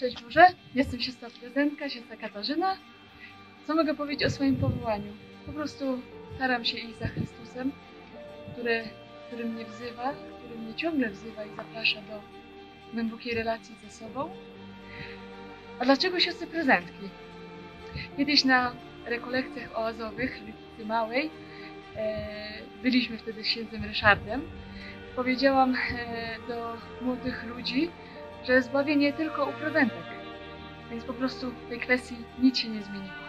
Szczęść Boże, jestem siostra prezentka, siostra Katarzyna. Co mogę powiedzieć o swoim powołaniu? Po prostu staram się iść za Chrystusem, który mnie wzywa, który mnie ciągle wzywa i zaprasza do głębokiej relacji ze sobą. A dlaczego siostry prezentki? Kiedyś na rekolekcjach oazowych w Lipicy Małej, byliśmy wtedy z księdzem Ryszardem, powiedziałam do młodych ludzi, że zbawienie tylko u prezentek. Więc po prostu w tej kwestii nic się nie zmieniło.